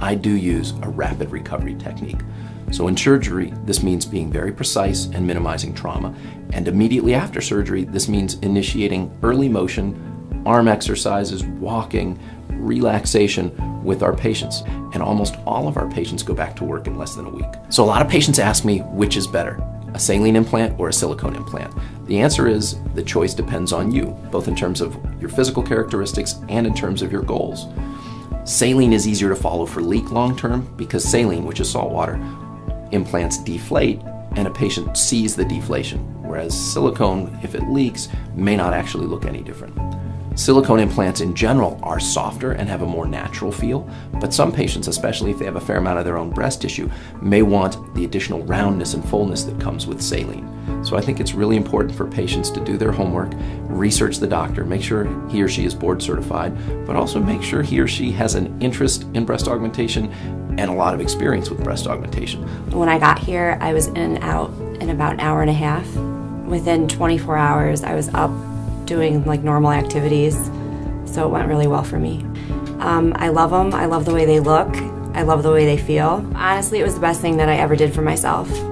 I do use a rapid recovery technique. So in surgery, this means being very precise and minimizing trauma. And immediately after surgery, this means initiating early motion, arm exercises, walking, relaxation with our patients. And almost all of our patients go back to work in less than a week. So a lot of patients ask me, which is better, a saline implant or a silicone implant? The answer is the choice depends on you, both in terms of your physical characteristics and in terms of your goals. Saline is easier to follow for leak long term because saline, which is salt water, implants deflate and a patient sees the deflation, whereas silicone, if it leaks, may not actually look any different. Silicone implants in general are softer and have a more natural feel, but some patients, especially if they have a fair amount of their own breast tissue, may want the additional roundness and fullness that comes with saline. So I think it's really important for patients to do their homework, research the doctor, make sure he or she is board certified, but also make sure he or she has an interest in breast augmentation and a lot of experience with breast augmentation. When I got here, I was in and out in about an hour and a half. Within 24 hours, I was up doing like normal activities, so it went really well for me. I love them. I love the way they look. I love the way they feel. Honestly, it was the best thing that I ever did for myself.